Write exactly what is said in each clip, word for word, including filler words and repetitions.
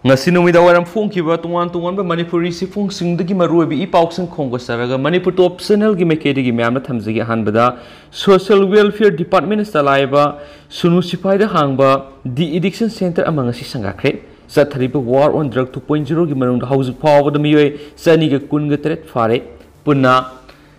ngasi numida waram phongkiba tungan tungan ba manipuri si phungsing dagi marubi I pausang khongga saraga manipur top channel gi mekedi gi myamna thamjigi hanbada social welfare department salaiba sunu sipai da hangba the addiction center amang si sangakre sathariba war on drug two point zero gi manung haujuk phawa da miyoi sani ga kun ga tret fare punna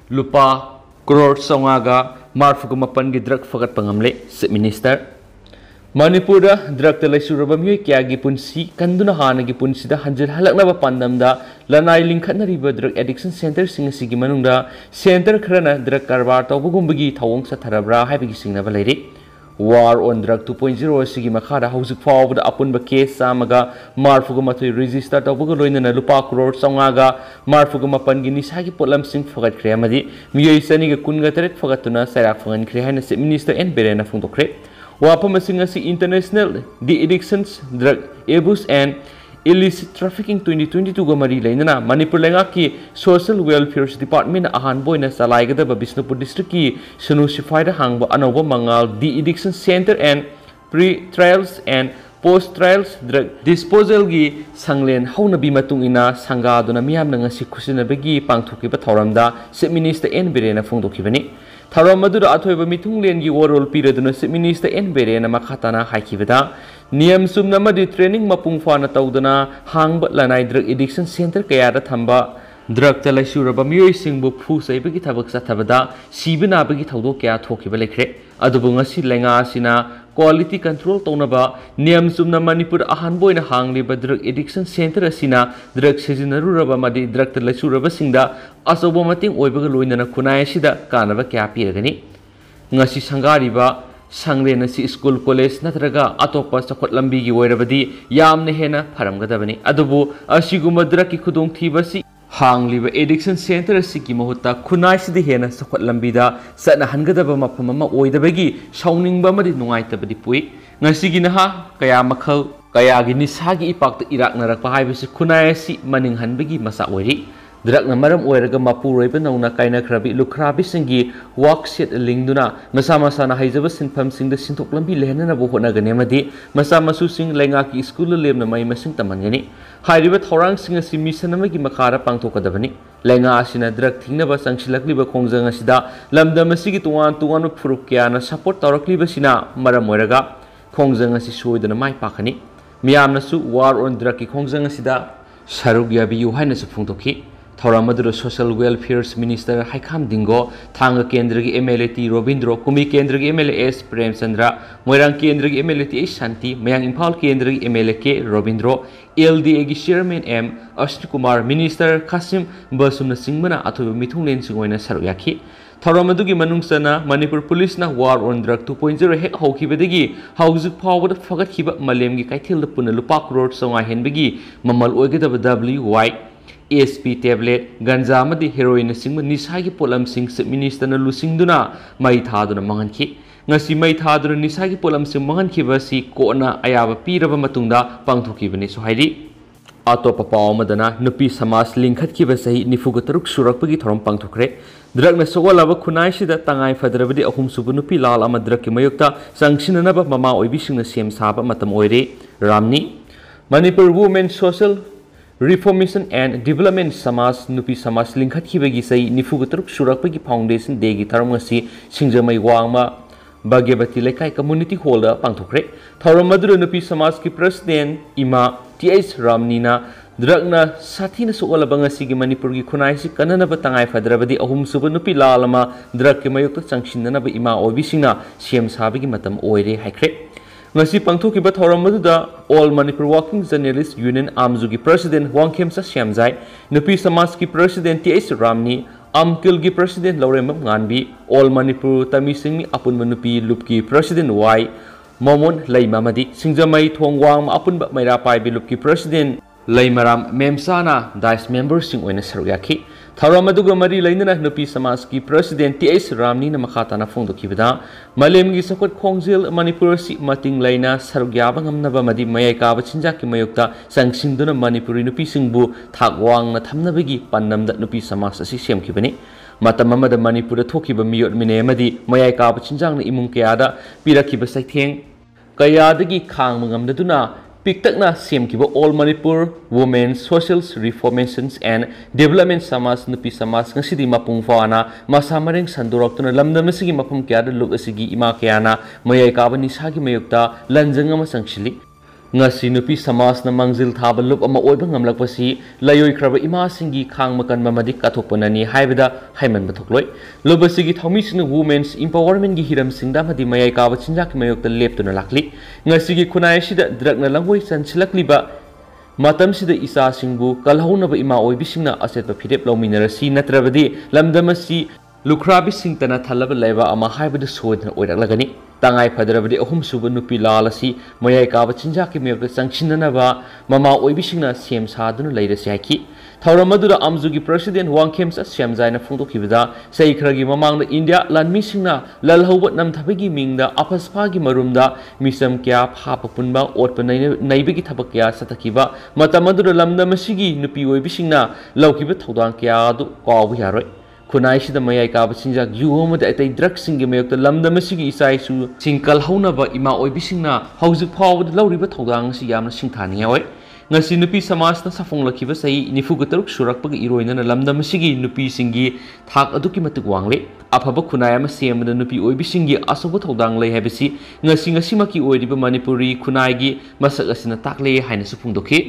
lupa crore songa ga marfu ga mapan gi drug fagat pangamle minister Manipur drug te laisura miyoi kya gi punsi kanduna hana gi punsi da hanjil halakna ba pandam da lanai lingkhatna riba drug addiction center sing sigi manungda center khrana drug karbar tawbugum gi thawong satharabra haibigi singna ba leiri war on drug two point zero sigi makhara haujuk fawbda apun ba case samaga marfu ga mathoi register tawbuga loinana lupa crore songa ga marfu ga mapan gi nisa gi potlam sing fagat khre amadi miyoi sani ga kun ga teret fagatuna sairak fangan khre haina se minister en berena phungdokre Wapam masing-masing international the addictions, drug abuse and illicit trafficking twenty twenty-two ga mari lainana Manipur lengaki social welfare department ahan boina salai ga ba Bisnupur district ki sunu sifai da hangba anoba mangal the addiction center and pre trials and post trials drug disposal gi sanglen hauna bi matung ina sanga duna miyam na ngasi khusina bagi pangthuki ba thoramda se minister en berena phungdoki bani Tharam madura athoiba mitung len gi warol piraduna se minister en berena makhatana haikibada niyam sumna madi training mapung fana tawdana hangba lanai drug addiction center kaya da thamba drug talai suraba miyoi singbu phu saibagi thabak sathabada sibina bagi thawdo kya thokiba lekre adubu ngasi lenga sina quality control taunaba niyam sumna Manipur ahan boina hangliba drug addiction center asina drug sejinaruraba madi drug talai suraba singda asobo mating oibaga loinana kunai sida kanaba kya piragani ngasi sangariba sanglena si school college natraga atopa sakhot lambi gi oirabadi yamne hena pharamgadabani adubu asiguma drug ki khudong thibasi hangliba addiction center asiki mahutta khunai sidi hena sakhot lambida sana hangadaba mafam ama oidabagi sauningba madi nungaitabadi pui ngasigi naha kaya makhal kaya gi nisagi ipakta irak narakpa haibisi khunai si maning hanbagi masa oiri drug na maram oiraga mapuroiba nauna kaina khrabi lukhrabi singi workset lingduna masa masa na haijaba sinpham singda sinthok lambi lehnana bo hona gane madi masa masu sing lenga ki school lemna mai masing tamangani hairiba thorang sing asi mission amagi makhara pangthokadabani lenga asina drug thingna ba sangsilakliba khongjang asida lamdam asigi tuwan tuwan phuruk kya na support tawrakliba sina maram oiraga khongjang asi soidana mai pakhani miyamna su war on drug ki khongjang asida sarug yabi yu haina su phungtokhi Thauramadu social welfare minister Haikam Dingo Thanga Kendra M L A T Robindro Kumi Kendra M L A S Prem Chandra Moirang Kendra M L A T Shanti Mayang Impal Kendra M L A K Robindro L D A gi Chairman M Ashti Kumar Minister Kasim Basumna Singmana Athu Mithunglen Singoina Saruyaki Thauramadu gi manungsana Manipur Police na war on drug two point zero hek hokibadagi haujuk phawda fagat khiba malem gi kaithil puna lupa crore songa henbagi mamal oigedaba W Y A S P tablet ganja amadi heroin sing nisagi polam sing minister na lusingduna mai thaduna manganki ngasi mai thaduna nisagi polam sing manganki basi kona ayaba piraba matungda pangthuki bani so hairi atopa pawamadana nupi samas lingkhatki basai nifugataruk surakpagi thorom pangthukre drug na sogolaba khunai sida tangai fadrabadi ahum subu nupi lal ama drug ki mayukta sangsinanaba mama oibi singna sem saba matam oire ramni Manipur Women Social Reformation and Development Samas Nupi Samas Lingkhat Kibagi say Nifugatruk Surakpagi Foundation Degi Taramasi Singjamai Wangma Bagabati Lekai Community Holder Pangtokre Thauramadu Nupi Samas ki President Ima T H Ramnina Dragna Satina Soolabanga Sigi Manipurgi Kunaisi Kanana Batangai Fadrabadi Ahum Suba Nupi Lalama Draki Mayuka Sanctionana Ima Obisina Siem Sabigi Matam Oire Haikre Ngasi pangthoki ba thoramadu da All Manipur Working Journalists Union Amzugi President Wangkhemsa Syamjai Nupi Samas ki President T H Ramni Amkil gi President Lauremam Nganbi All Manipur Tamisingmi Apun Nupi Lupki President Y Momon Laimamadi Singjamai Thongwang Apun ba Maira Pai bi Lupki President Laimaram Memsana Dice members sing oina saruyaki Thauramadu mari lainana nupi samas ki President T H Ramni na makhatana phongdokibada malem gi sakot khongjel Manipur si mating laina sarugyaba ngamnaba madi mayai ka bachinja ki mayukta sangsingduna Manipuri nupi singbu thagwang na thamnabagi pannamda nupi samas asi semkibani matam amada Manipur da thokiba miyot mine madi mayai ka bachinjang na imung kayada pirakiba saitheng kayadagi khang ngamdaduna Piktakna same kiba all Manipur Women's Social Reformations and Development Samas Nupi Samas ngasidi mapung faana masamareng sandoraktuna lamdamasigi mapum kya luk asigi ima kyana mayai kabani sagi mayukta lanjang ama sangshili ngasi nupi samas na mangjil thaba lup ama oiba ngamlakpasi layoi kraba ima singi khang makan mamadi kathokpanani haibada haiman bathokloi lobasigi thaumising women's empowerment gi hiram singda madi mayai kaba chinjak mayokta leptuna lakli ngasi gi khunai sida drakna langoi chanchilakliba matam sida isa singbu kalhaunaba ima oibisingna asetpa phidep lominarasi natrabadi lamdamasi lukhrabi singtana thalaba leba ama haibada soidna oiraklagani tangai fadarabadi ahum suba nupi lalasi mayai kaba chinjaki mayokta changchinanaba mama oibisingna sem saduna leirasi haiki thauramadu amzugi president wangkhem sa semjaina phungdokhibada sei khragi mamangna india lanmisingna lalhauba namthabagi mingda aphasphagi marumda misam kya phapa punba otpa naibagi thabak kya satakiba matamadu lamdamasigi nupi oibisingna laukiba thodang kya adu kawu yaroi Kunai sida mayai kaba chinjak yuhoma da atai drug singi mayokta lamdamasigi isai su singkal haunaba ima oibisingna hauzik phawda lauriba thodang si yamna singthani oi ngasi nupi samasna safonglakiba sai nifugataruk surakpaga iroinana lamdamasigi nupi singi thak aduki matuk wangle afaba kunai ama semda nupi oibisingi asoba thodang lei habisi ngasi ngasi maki oiriba manipuri kunai gi masak asina takle haina su phungdokhi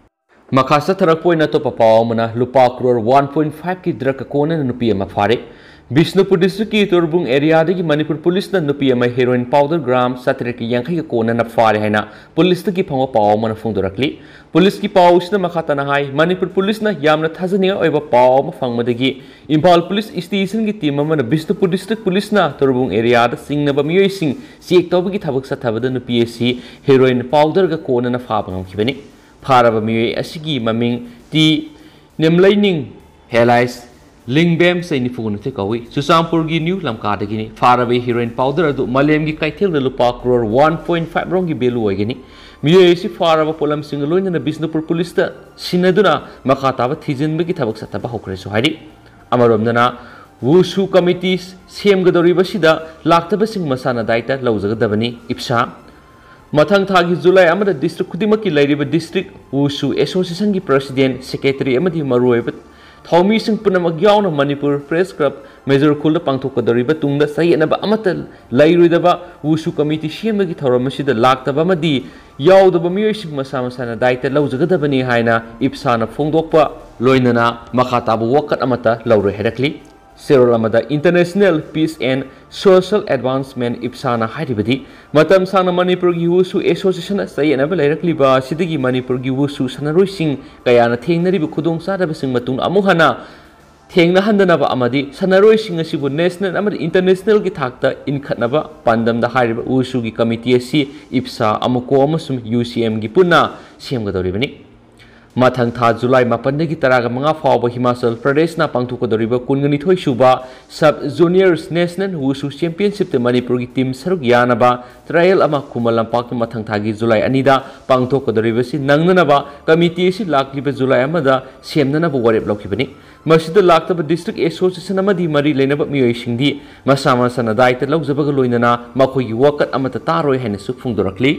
Makasa tarakpoina to papawmana lupa crore one point five ki drug kona nupi ama phare Bisnupur district ki Torbung area dagi Manipur police na nupi ama heroin powder gram satre ki yankai ka kona na phare haina police ki phangwa pawmana phungdorakli police ki paws na makhata na hai Manipur police na yamna thajani oiba pawma phangmadagi Impal police station ki team ama na Bisnupur district police na Torbung area da singna ba miyoi sing siek tawbagi thabak sa thabada nupi si heroin powder ka kona na phabangam khibani Faraba miyoi asigi maming ti nemlaining helais lingbem sai ni fugun the kawi Susampur gi new lamka dagi ni faraba heroin powder adu malem gi kaithel na lupa crore one point five rong gi belu oigani miyoi si faraba polam singaloina na Bisnupur police ta sinaduna makata ba thijin gi thabak sataba hokre so hari amaromdana wushu committees semgadori basida laktaba sing masana daita lawjagadabani ipsa Mathang thagi July amada district khudimaki lairiba district wushu association gi president secretary amadi maruiba thawmi sing punamak yauna Manipur press club major khulda pangthokadoriba tungda sayenaba amata lairuidaba wushu committee semagi thawramasida laktaba amadi yaudaba miyoi sing masa masana daita lawjagadabani haina ipsana phongdokpa loinana makhatabu wakat amata lawre herakli Serolamada International Peace and Social Advancement Ipsana Haidibadi Matam Sana Manipur gi Wushu Association sayana balairakliba sidigi Manipur gi Wushu sanaroi sing kayana thengnari bu khudong sadaba sing matung amuhana thengna handana ba amadi sanaroi sing asibu national amadi international gi thakta inkhatnaba pandam da hariba Wushu gi committee asi Ipsa amuko amasum U C M gi punna semgadoribani Mathang tha July mapandagi taraga manga fawba Himachal Pradesh na pangthokadoriba kungani thoi suba sub juniors national wushu championship te Manipur gi team saruk yanaba trial ama kumalam pak mathang thagi July anida pangthokadoriba si nangnanaba committee si lakliba July amada semnana ba warep laukibani masida laktaba district association amadi mari lenaba miyoi singdi masama sana daita lawjabaga loinana makhoi gi wakat amata taroi haina suk phungdorakli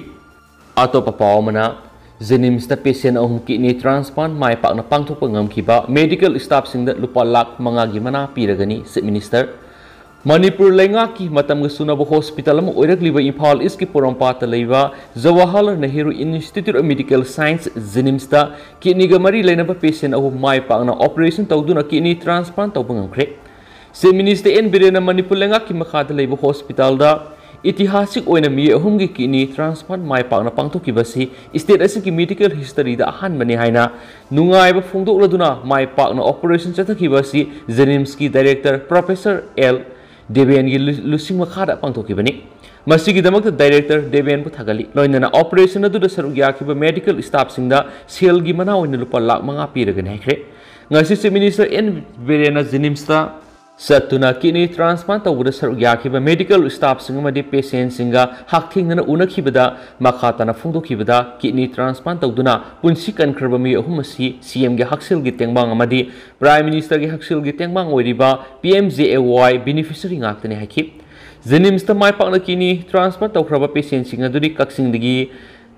atopa pawmana Jenims na patient ahum kidney transplant mai pak na pangthok ngamkiba medical staff singda lupa lak mangagi mana piragani se minister Manipur lenga ki matam ga sunaba hospital am oirakliba Imphal East ki Porompa ta leiba Jawaharlal Nehru Institute of Medical Science Jenims ta kidney ga mari leinaba patient ahum mai pak na operation tawduna kidney transplant tawbangamkhre se minister en birena Manipur lenga ki makhata leiba hospital da Itihasik oina mi ahumgi kidney transplant mai pakna pangthokibasi state asiki medical history da ahanbani haina nungaiba phongdokladuna mai pakna operation chathakibasi Jenims ki director Professor L Deven gi lusing makhada pangthokibani masigi damakta director Deven bu thagali loinana operation adu da sarugya kiba medical staff singda sel gi mana oina lupa lak manga piragani haikre ngasi se minister N Virena Jenims ta Satuna kidney transplant tawuda sarugya kiba medical staff singamadi patient singa hakthingna unakibada makhatana phungdokibada kidney transplant tawduna punsi kankraba mi ahumasi C M ge haksil gi tengbang amadi prime minister ge haksil gi tengbang oiriba P M J A Y beneficiary ngaktani hakip Jenims ta mai pakna kidney transplant tawkraba patient singa duri kaksing digi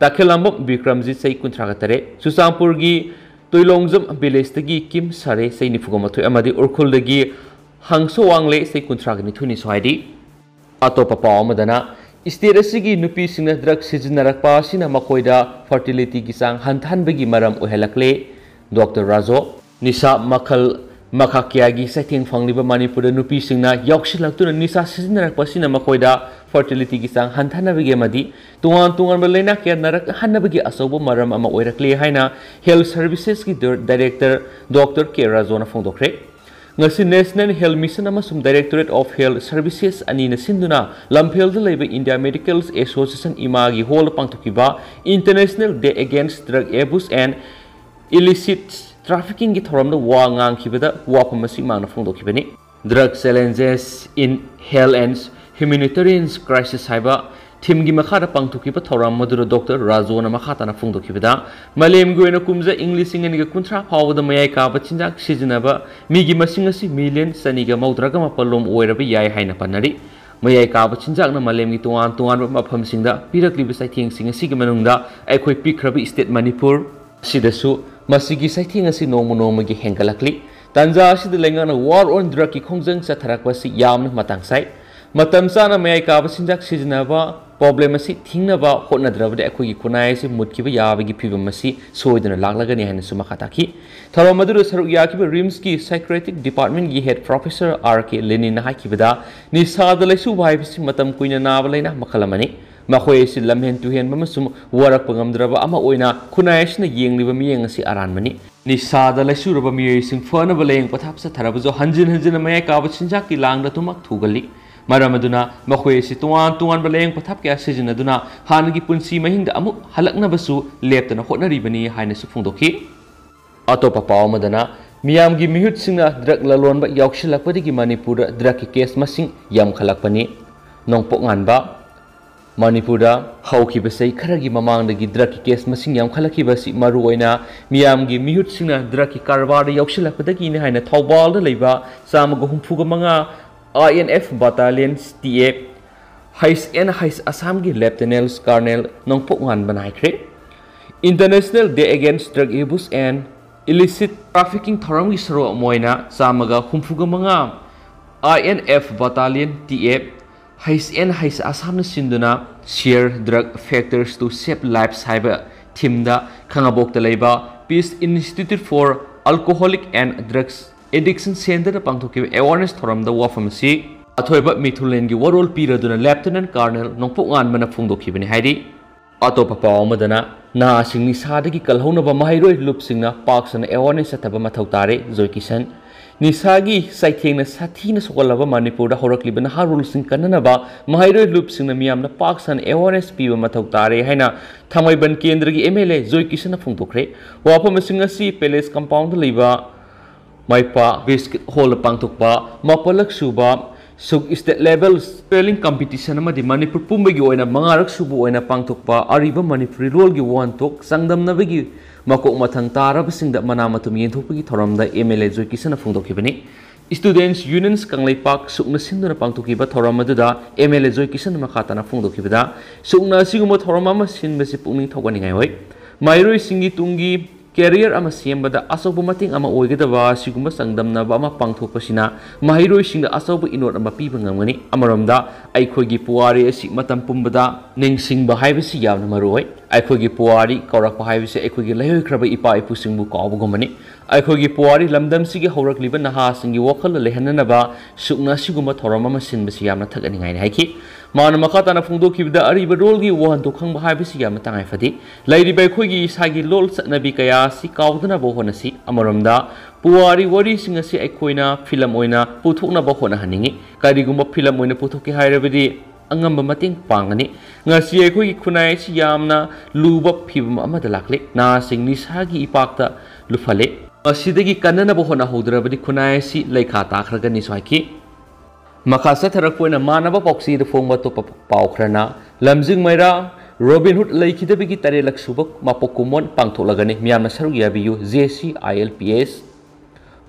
Takhilamok Bikramjit say Kuntragatare, Susampurgi, Toilongzum Bilestagi, Kim Sare, say Nifugamatu Amadi Urkuldagi, Hangso Wangle, say Kuntragani Tuni Swadi, Ato Papa Madana, Isterasigi Nupi Sina Drug Sizinarapa Sina Makoida, Fertility Gisang, Hantan Begi Maram Uhelakle, Doctor Razo, Nisa Makal. Makakiagi setting Fangliba Manipur Nupi Singna, Yorkshire to Nisa Sizinarapa Sina Makoida, Fertility Gisang, Hantana Vigamadi, Tuan Tuan Belena Narak Hanabagi Asobo Maram Ama Oirakle Haina, Health Services Director Doctor Kera Zona Fondokre. Ngasi National Health Mission Amasum Directorate of Health Services Anina Sinduna, Lampel the Labor India Medical Association Imagi Hall Pangtokiba, International Day Against Drug Abuse and Illicit Trafficking it from the Wangang Kibada, Wapamasi Man of Fondokibani. Drug challenges in health and humanitarian crisis cyber. Tim Gimakata Pangtukipa Toram Madura Doctor Razona Makatana Fondokibada. Malem Guena Kumza English in a contra power the Mayaka Bachinjak Shizinaba, Migi Masingasi million Saniga Maudragama Palom Werabi Yai Haina Panari. Mayaka Bachinjak Malem Tuan Tuan Mapam Singa, Pirakli Besiting Sing a Sigamanunda, Equi Pikrabi State Manipur, Sidasu. Masigi sighting as no monomagi hengalakli. Tanza si the Langana war on Draki Kongzang Satarakwasi Yam Matangsai. Matamsana may Kabasinjak Sizinava, Problemasi, Tingnava, Honadra, the Equi Kunai, Mutkiva Yavigi Pivamasi, so in a Lagani and Sumakataki. Taramadura Saruyaki Rimski, Psychiatric Department, ye head Professor R K Lenin Hakivada, Nisa the Lesu wives, Matam Queen Navalena, Makalamani. Mahoy si lamhen tuhen mamasum warak pangamdraba ama oina kunaish na yeng liba miyeng si aranmani ni sada la suraba miye sing fana baleng pathap sa tharabajo hanjin hanjin maya ka bachinja ki lang da tumak thugali maramaduna mahoy si tuan tuan baleng pathap kya sejina duna hangi punsi mahinda amu halakna basu leptana hotnari bani haina su phungdoki atopa paw madana miyam gi mihut singna drug lalon ba yaukshilakpadi gi manipur drug ki case masing yam khalakpani nongpok nganba Manipura, Hauki Basay, Kharagi Mamang the Gidraki case Masing Yam Kalaki Basi Maruina, Miamgi Mihut Sina, Draki Karvar, Yokshala Pataki in a Taubal the Leva, Samago Humpugamanga, I N F battalions, T A, Hais and Hais Assamgi Lieutenants Colonel Nongpokwan Banakre, International Day Against Drug Abuse and Illicit Trafficking Thorangi Saro Moina, Samaga Humpugamanga, I N F battalion, T A. Hais and Hais Assam Sinduna share drug factors to save lives cyber Timda Kangabok the Labor Peace Institute for Alcoholic and Drugs Addiction Center Pangtoki awareness from the war pharmacy Atoiba Mithulengi Warol Piraduna Lieutenant Colonel Nongpokan Manafungdo Kibini Heidi Ato Papa Madana Na Singni Sadaki Kalhonaba Mahiro Loop Singna Parks and awareness at Tabamatautare Zoikisan Nisagi Saiking Satina Sokolava Manipur, Horakliban Harul Sing Kananaba, Mahiro Loops in the Miam, the Parks and awareness Piva Matautare, Hena, Tamaiban Kendri M L A, Zoikishan of Funkokre, Wapamasinga Sea Palace Compound Liva, Maipa, Biscuit Hole Pangtukpa, Mapalak Suba, so is that level spelling competition the Manipur Pumbagi and a Mangarak Subu and a Pangtukpa, Ariba Manipur Rolgi one took, Sangdam Navigi. Mako matang tara basing da manama tumiyen thukpagi thoram da M L A Zoikisana Fungdokibani Students Unions Kanglai Park sukna sinduna pangtukiba thoram aduda M L A Zoikisana makatana Fungdokibada sukna siguma thoram ama sinbasi pungning thogani ngai hoi Mairoi singi tungi career ama sembada asobu mating ama oigedaba siguma sangdamna ba ama pangthokpasina Mairoi singda asobu inot ama piba ngamgani amaramda aikhogi puari asi matam pumbada ningsingba haibasi yamna maroi aikhogi puari kaurakpa haibasi aikhogi lahoikraba ipa ipusingbu kaubugomani aikhogi puari lamdam sigi haurakliba naha singi wakhal lehananaba sukna siguma thorama masinbasi yamna thagani ngai haiki Mana makatana Fungdokibda ariba rolgi wan to khangba haibasi yamna tangai fadi lairiba aikhogi sagi lol satnabi kaya si kaudana bohonasi amaramda puari wari singasi aikoina film oina puthokna bohona haningi karigumba film oina puthoki hairabadi angamba mating pangani ngasi aikogi khunai si yamna luba phibam amada lakle na singni sagi ipakta lufale asidagi kanana bohona hodrabadi khunai si leikha takhragani swaiki Makasa Tarakwena Manaba Poxy the Fongba to Paukrana, Lamzing Maira, Robin Hood Lake the Bigi Tarelak Subak, Mapokumon, Pangtolagani, Miana Saruyabiu, Z C I L P S,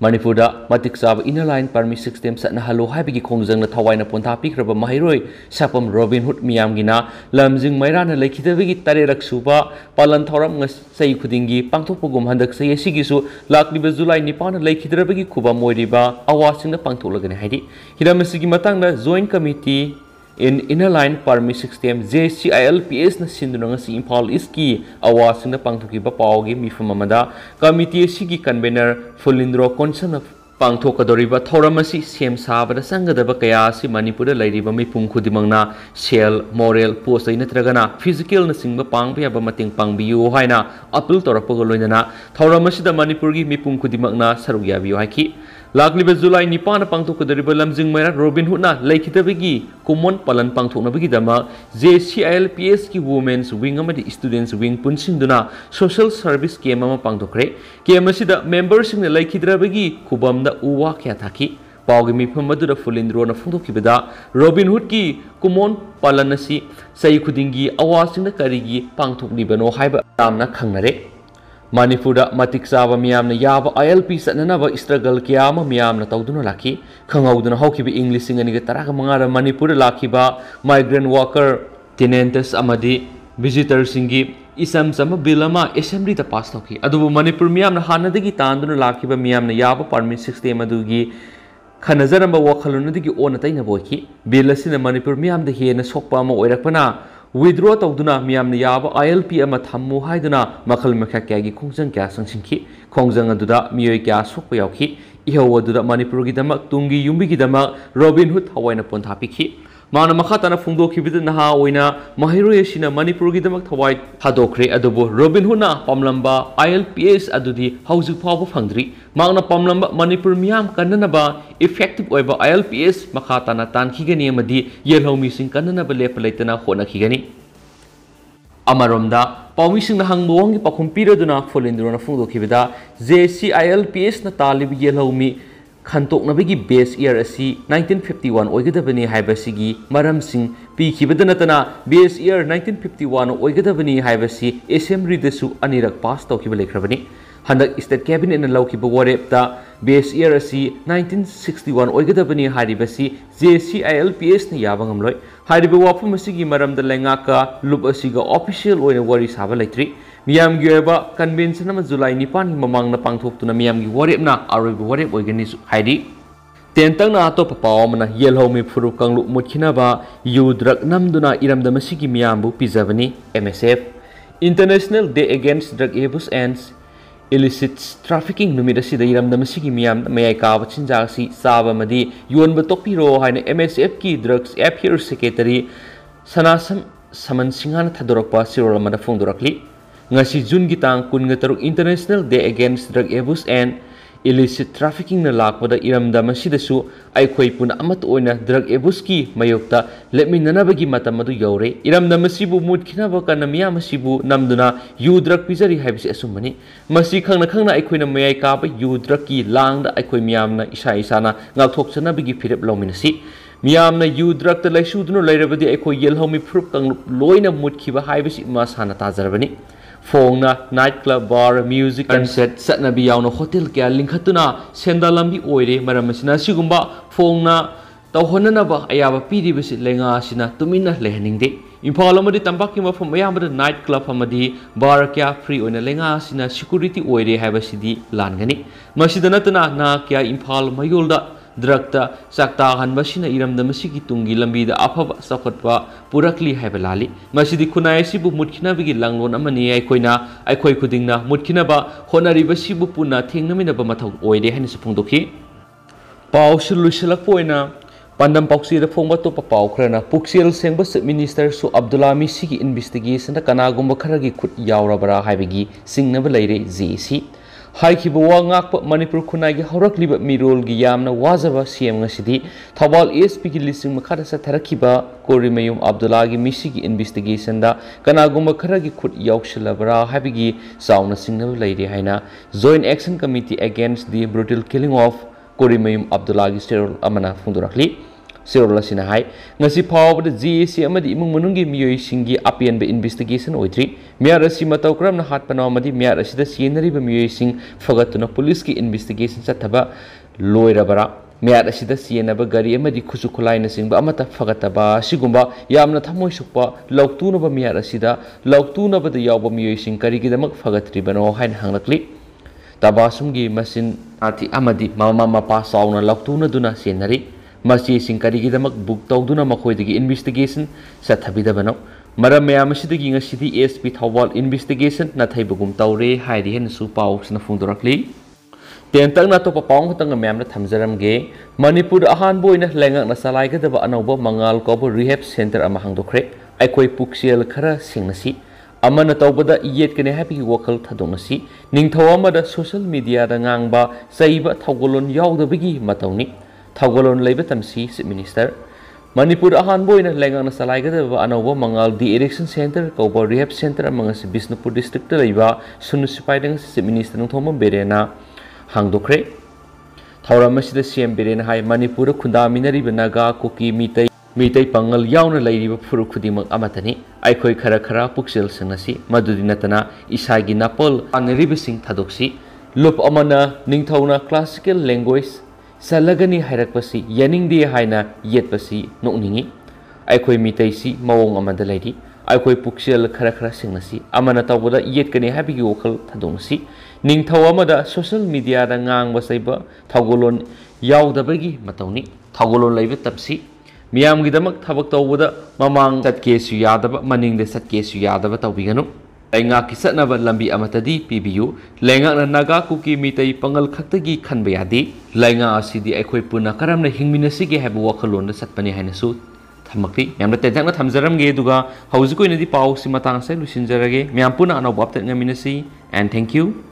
Manipurda matik sab inner line permit system satna halo haibigi khongjang na thawaina pontha pikraba mahiroi sapam Robin Hood miyamgina lamjing mairana lekhidabigi tarerak suba palan thoram ngasai khudingi pangthokpagum handak sai asigisu lakliba July nine lekhidrabagi khuba moiriba awasingna pangtholagani haidi hidamasigi matangda joint committee in inner line permit system J C I L P S na sinduna ngasi Imphal East ki awasingna pangthokiba pawgi mifam amada committee sigi convener Fulindro Consana pangthokadoriba thoramasi sem sabada sangadaba kaya si Manipur lairiba mipum khudimangna shell moral post ai natragana physical na singba pangba yaba mating pangbiyu haina appeal torapaga loinana thoramasi da Manipur gi mipum khudimangna saruk yabiyu haiki lakliba July nine pangthokadoriba lamjing maira Robin Hood na lekhidabagi common palan pangthoknabagi dama J C I L P S ki women's wing amadi students wing punsingduna social service game ama pangthokre game asida members sing na lekhidrabagi khubamda uwa kya thaki pawgi mifam adura Fulindro na phungthokibada Robin Hood ki common palan asi sai khudingi awasing na karigi pangthoklibano haiba tamna khangnare Manipurda matik saba miyamna yaba I L P satnanaba struggle kiyama miyamna tawduna laki khangauduna hawkiba English singani ga taraga mangara Manipurda lakiba migrant worker tenants amadi visitors singi isam sama bill ama assembly ta pass thawki adubu Manipur miyamna hanadagi tanduna lakiba miyamna yaba permit system adugi khanazaramba wakhalunadagi ona taina boiki bill asina Manipur miyamda hena sokpa ama oirakpana withdraw tawduna miyamna yaba I L P ama thammu haiduna makhal makha kyagi khongjang kya sangsinki khongjang aduda miyoi kya sokpa yauki ihaw aduda Manipur gi damak tungi yumbi gi damak Robin Hood hawaina pontha pikhi mana makhatana phungdokhibida naha oina mahiroi asina Manipur gi damak thawai thadokre adubu Robin Hood na pamlamba I L P S adudi hauju phawba phangdri magna pamlamba Manipur miyam kannanaba effective oiba I L P S makhatana tankhigani amadi yelhomi sing kannanaba lepalaitana honakhigani amaromda pawmising na hangbuwangi pakumpira duna Fulindro na phungdokhibida J C I L P S na talib yelhomi Khantok nabigi base year asi nineteen fifty-one oigadabani haibasigi maramsing pikibada natana base year nineteen fifty-one oigadabani haibasi assembly desu anirak pass tawkiba lekhrabani handak state cabinet na lawkiba warepta base year asi nineteen sixty-one oigadabani haribasi J C I L P S na yabangamloi hariba wafum asigi maramda lengaka lup asiga official oina wari saba laitri miyam gi oiba convention ama July nine gi mamang na pangthoktuna miyam gi warep na aroiba warep oigani haidi tentang na atopa pawamna yelhomi furu kanglu mutkina ba yudrak namduna iramda masigi miyambu pizabani M S F International Day Against Drug Abuse and Illicit Trafficking numida sida iramda masigi miyam mayai kaaba chinjak si saba madi yonba tokpiro haina M S F ki drugs affairs secretary sanasam saman singhana thadorakpa sirolamada phongdorakli ngasi June gi tang kun nga taruk International Day Against Drug Abuse and Illicit Trafficking na lakpada iramda masidasu aikhoi puna amat oina drug abuse ki mayokta lepminanabagi matamadu yore iramda masibu mutkinaba kana miya masibu namduna yu drug pizari haibisi asumani masi khangna khangna aikhoina mayai kaba yu drug ki langda aikhoi miyamna isa isana ngakthokchanabagi phirep lawminasi miyamna yu drug ta laisuduna lairabadi aikhoi yelhomi phrup kang loina mutkhiba haibisi masana tajarabani Fongna night club bar music concert satnabi yauna hotel kya linkhatuna sendalambi oire maramasina sigumba fongna tawhonana ba ayaba piribasi lenga sina tumina lehaningde Imphal amadi tambaki mafam ayamada night club amadi bar kya free oina lenga sina security oire haibasidi langani masida natana na kya Imphal mayolda Drakta sakta hanbasina iramda masigi tungi lambida afaba sakatwa purakli haibalali masidi khunai sibu mutkina bigi langlon amani aikoina aikoi khudingna mutkina ba honari basibu puna thengnamina ba mathau oide hani supungdoki paw sulusilak poina pandam pauksi da phongba to pa paw khrana Pukchel Sengba minister su Abdullah misi gi investigation da kanagumba kharagi khut yawrabara haibigi singnaba leire J C Haikiba wa ngakpa Manipur khunai gi haurakliba mirol gi yamna wajaba C M ngasidi Thawal A S P gi lising makhada sa tharakiba Korimayum Abdullah gi misi gi investigation da kanagumba kharagi khut yawshalabara habigi sauna singnaba leire haina Joint Action Committee Against the Brutal Killing of Korimayum Abdullah gi sterol amana phungdorakli Sirol asina hai ngasi phawbada G A C amadi imung manungi miyoi singi apianba investigation oidri miyar asi matau kramna hatpana amadi miyar asida sienariba miyoi sing fagatuna police ki investigation chathaba loirabara miyar asida sienaba gari amadi khusu khulaina singba amata fagataba sigumba yamna thamoi sukpa lautunaba miyar asida lautunaba da yawba miyoi sing karigidamak fagatribano hain hanglakli tabasumgi masin ati amadi mama mapa sauna lautuna duna sienari Masih singkari kita mak buk tau tu nama koi degi investigation sathabi dah banau. Mara meyam sih degi ngasih di S P Thawal investigation na thai bagum tau re hai di hen su pau sena fung dorakli. Tentang na to papong tang meyam na thamjaram ge Manipur ahan boy na lengak na salai ke daba anauba mangal ko bo rehab center amahang dokre. Ai koi Pukchel khara sing nasi. Ama na tau bada iyet kene happy wakal thadong nasi. Ning thawama da social media da ngang ba saiba thawgolon yaw da bigi matau ni. Thawgolon laiba tamsi si minister Manipur ahan boy na lengang na salai gada ba anauba mangal di election center ko ba rehab center amang si Bisnupur district ta laiba sunusipay dang si minister ng thomam berena hangdokre thawram masida C M berena hai Manipur khunda minari banaga kuki mitai mitai pangal yauna lairiba furu khudimang amatani ai khoi khara khara Pukchel sanasi madudi natana isagi napol anriba sing thadoksi lup amana ningthauna classical language Salagani hairakpasi yaning dia haina yetpasi nokningi aikoi mitaisi mawong amanda laidi aikoi Pukchel khara khara singnasi amana tawboda yetkani habigi wokal thadongsi ningthaw amada social media da ngang basaiba thawgolon yawdabagi matawni thawgolon laiba tapsi miyam gidamak thabak tawboda mamang satkesu yadaba maningde satkesu yadaba tawbiganu Lengak kisah naba lambi amatadi pibiu lengak na naga kuki mitai pangal khaktagi khanba yadi lengak asidi aikoi puna karam na hingminasi ge habu wakalon da satpani haina su thamakti yamna tejak na thamjaram ge duga hauzikoi nadi pau si matang sai lusinjarage myam puna anau baptat ngaminasi and thank you